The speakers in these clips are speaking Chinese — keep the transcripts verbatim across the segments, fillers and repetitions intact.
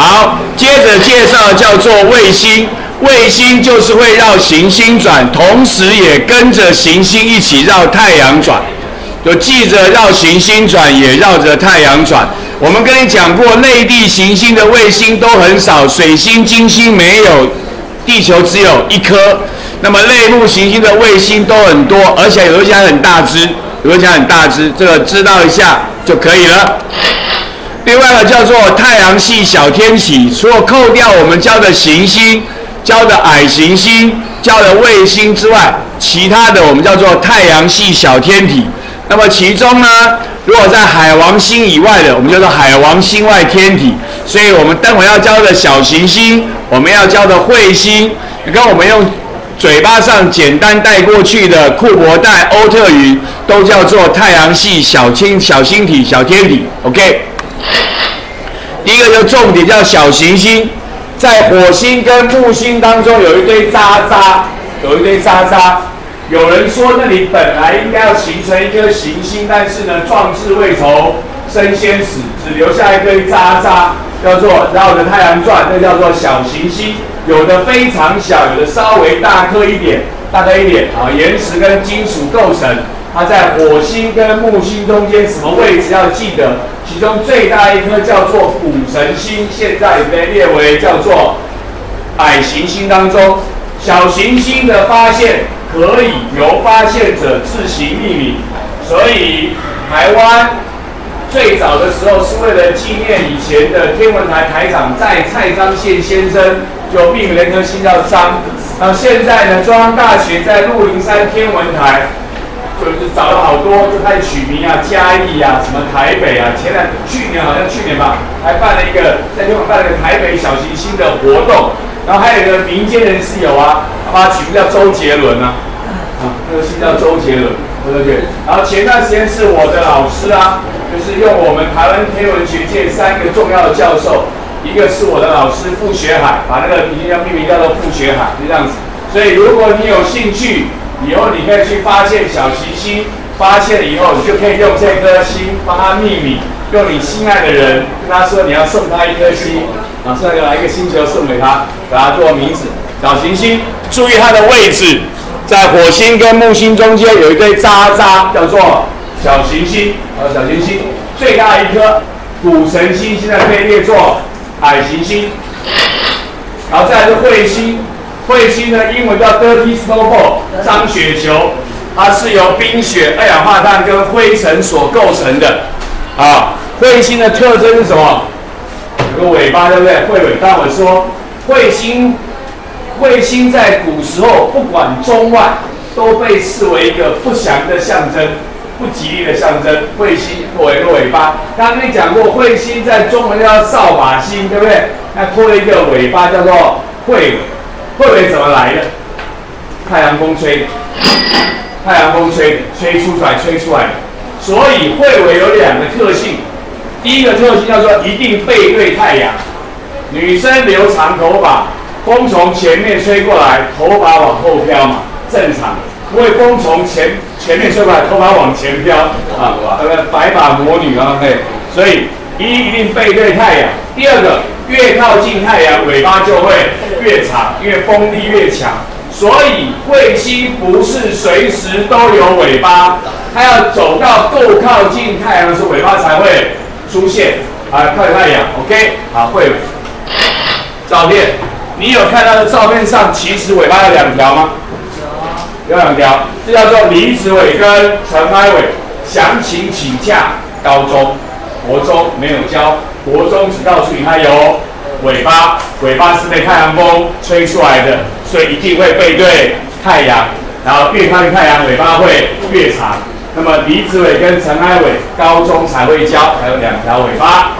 好，接着介绍叫做卫星。卫星就是会绕行星转，同时也跟着行星一起绕太阳转。就记着绕行星转，也绕着太阳转。我们跟你讲过，内地行星的卫星都很少，水星、金星没有，地球只有一颗。那么类木行星的卫星都很多，而且有一些还很大只，有一些很大只，这个知道一下就可以了。另外一个叫做太阳系小天体，除了扣掉我们教的行星、教的矮行星、教的卫星之外，其他的我们叫做太阳系小天体。那么其中呢，如果在海王星以外的，我们叫做海王星外天体。所以我们待会要教的小行星，我们要教的彗星，跟我们用嘴巴上简单带过去的库珀带、欧特云，都叫做太阳系小天小星体、小天体。OK。第一个就重点叫小行星，在火星跟木星当中有一堆渣渣，有一堆渣渣。有人说那里本来应该要形成一颗行星，但是呢，壮志未酬身先死，只留下一堆渣渣，叫做绕着太阳转，那叫做小行星。有的非常小，有的稍微大颗一点，大颗一点啊，岩石跟金属构成。它在火星跟木星中间什么位置要记得？其中最大一颗叫做谷神星，现在被列为叫做矮行星当中。小行星的发现可以由发现者自行命名，所以台湾最早的时候是为了纪念以前的天文台台长在蔡章宪先生，就命名了一颗星叫章。那现在呢，中央大学在鹿林山天文台。就是找了好多，就开始取名啊，嘉义啊，什么台北啊，前两去年好像去年吧，还办了一个在天文办了一个台北小行星的活动，然后还有一个民间人士有啊，他把它取名叫周杰伦啊，啊，那个星叫周杰伦，对不对？然后前段时间是我的老师啊，就是用我们台湾天文学界三个重要的教授，一个是我的老师傅学海，把那个名叫命名叫做傅学海，就这样子。所以如果你有兴趣，以后你可以去发现小行星，发现了以后，你就可以用这颗星帮它命名，用你心爱的人跟他说你要送他一颗星，啊，送来一个星球送给他，给他做名字。小行星，注意它的位置，在火星跟木星中间有一堆渣渣，叫做小行星，啊，小行星。最大一颗谷神星现在被列作矮行星，然后再来是彗星。彗星呢，英文叫 Dirty Snowball， 脏雪球，它是由冰雪、二氧化碳跟灰尘所构成的。啊，彗星的特征是什么？有个尾巴，对不对？彗尾。刚刚我说，彗星，彗星在古时候不管中外，都被视为一个不祥的象征，不吉利的象征。彗星有一个尾巴，刚刚跟你讲过，彗星在中文叫扫把星，对不对？那拖了一个尾巴叫做彗尾。彗尾怎么来的？太阳风吹的，太阳风吹的，吹出来，吹出来的。所以彗尾有两个特性，第一个特性叫做一定背对太阳。女生留长头发，风从前面吹过来，头发往后飘嘛，正常。不会风从前前面吹过来，头发往前飘啊，那个白发魔女啊，对。所以一一定背对太阳。第二个，越靠近太阳，尾巴就会越长，因为风力越强。所以彗星不是随时都有尾巴，它要走到够靠近太阳的时候，尾巴才会出现啊，靠近太阳。OK， 好，彗尾。照片，你有看到的照片上，其实尾巴有两条吗？有两条，这叫做离子尾跟尘埃尾。详情请假高中。国中没有教，国中只告诉你它有尾巴，尾巴是被太阳风吹出来的，所以一定会背对太阳，然后越靠近太阳，尾巴会越长。那么离子尾跟尘埃尾，高中才会教，还有两条尾巴。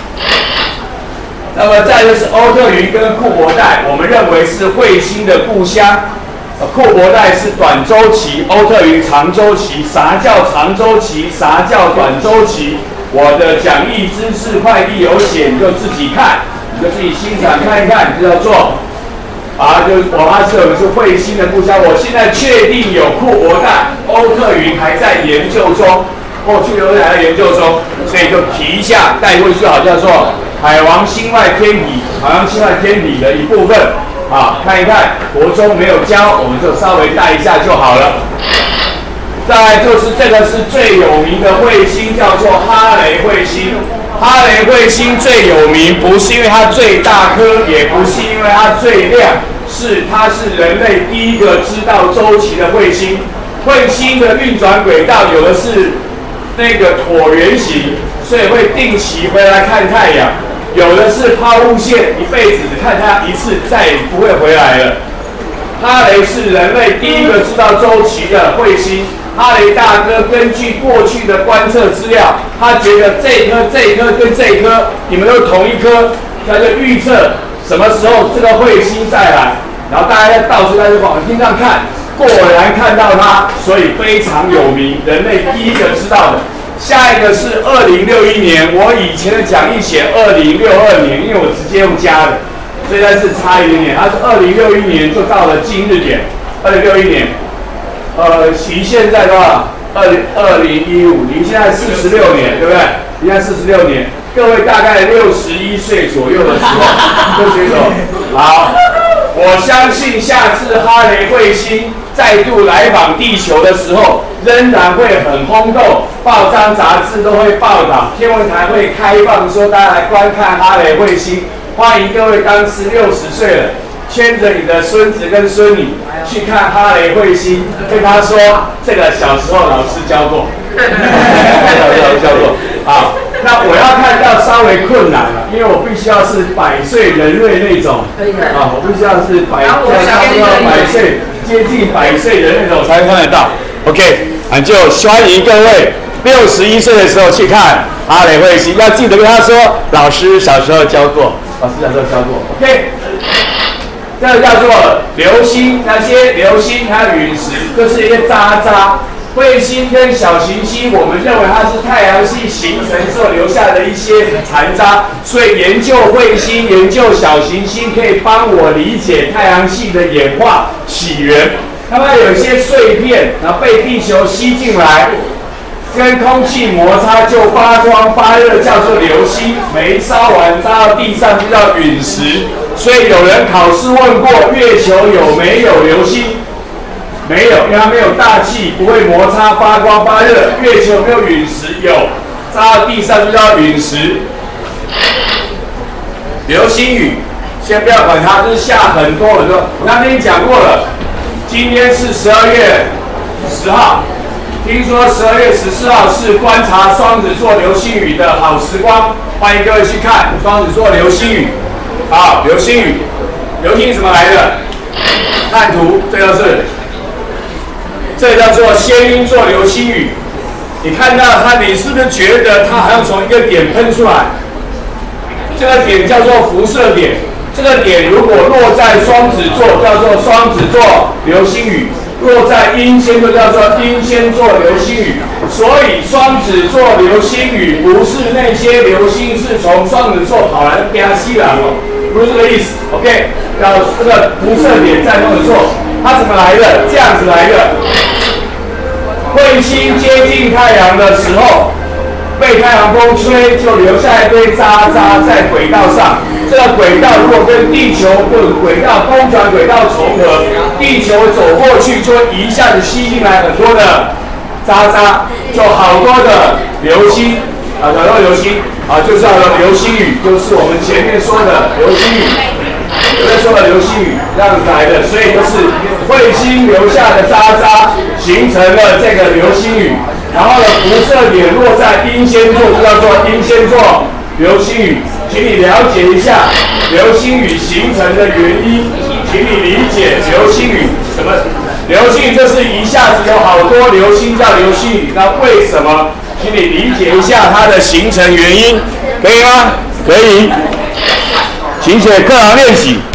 那么再就是欧特云跟库珀带，我们认为是彗星的故乡。库珀带是短周期，欧特云长周期。啥叫长周期？啥叫短周期？我的讲义知识快递有写，你就自己看，你就自己欣赏看一看，你就要做。啊，就是我阿斯尔是彗星的故乡，我现在确定有库珀带，欧特云还在研究中，过去都还在研究中，所以就提一下带过去就好，叫做海王星外天体，海王星外天体的一部分。啊，看一看，国中没有教，我们就稍微带一下就好了。再来就是这个是最有名的彗星，叫做哈雷彗星。哈雷彗星最有名，不是因为它最大颗，也不是因为它最亮，是它是人类第一个知道周期的彗星。彗星的运转轨道有的是那个椭圆形，所以会定期回来看太阳。有的是抛物线，一辈子只看它一次，再也不会回来了。哈雷是人类第一个知道周期的彗星。哈雷大哥根据过去的观测资料，他觉得这一颗、这一颗跟这一颗，你们都是同一颗，他就预测什么时候这个彗星再来，然后大家在到处在这往天上看，果然看到它，所以非常有名，人类第一个知道的。下一个是二零六一年，我以前的讲义写二零六二年，因为我直接用加的，所以它是差一点点。它是二零六一年就到了今日点，二零六一年，呃，离现在多少？二零二零一五，离现在四十六年，对不对？离现在四十六年，各位大概六十一岁左右的时候，就举手。好，我相信下次哈雷彗星再度来访地球的时候，仍然会很轰动，报章杂志都会报道，天文台会开放说大家来观看哈雷彗星，欢迎各位当时六十岁了，牵着你的孙子跟孙女去看哈雷彗星，跟他说这个小时候老师教过，小时候教过。好，那我要看到稍微困难了，因为我必须要是百岁人类那种，啊，我必须要是百，要差不多百岁，接近百岁人那种才看得到。OK， 俺就欢迎各位六十一岁的时候去看哈雷彗星，要记得跟他说，老师小时候教过，老师小时候教过。OK， 这个叫做流星，那些流星还有陨石，就是一些渣渣。彗星跟小行星，我们认为它是太阳系形成之后留下的一些残渣，所以研究彗星、研究小行星可以帮我理解太阳系的演化起源。那么有一些碎片，然后被地球吸进来，跟空气摩擦就发光发热，叫做流星。没烧完扎到地上就叫陨石。所以有人考试问过月球有没有流星？没有，因为它没有大气，不会摩擦发光发热。月球有没有陨石？有，扎到地上就叫陨石。流星雨，先不要管它，就是下很多很多。我刚跟你讲过了，今天是十二月十号，听说十二月十四号是观察双子座流星雨的好时光，欢迎各位去看双子座流星雨。好，流星雨，流星怎么来的？看图，这就是。这叫做仙鹰座流星雨，你看到它，你是不是觉得它好像从一个点喷出来？这个点叫做辐射点，这个点如果落在双子座，叫做双子座流星雨；落在英仙就叫做英仙座流星雨。所以双子座流星雨不是那些流星是从双子座跑来的边西来哦，不是这个意思。OK， 要这个辐射点在双子座。它怎么来的？这样子来的。彗星接近太阳的时候，被太阳风吹，就留下一堆渣渣在轨道上。这个轨道如果跟地球或轨道公转轨道重合，地球走过去就会一下子吸进来很多的渣渣，就好多的流星啊，好多流星啊，就是叫做流星雨，就是我们前面说的流星雨。有人说的流星雨这样子来的，所以就是彗星留下的渣渣形成了这个流星雨，然后呢，辐射点落在英仙座，就叫做英仙座流星雨。请你了解一下流星雨形成的原因，请你理解流星雨什么？流星雨就是一下子有好多流星叫流星雨，那为什么？请你理解一下它的形成原因，可以吗？可以。请写课堂练习。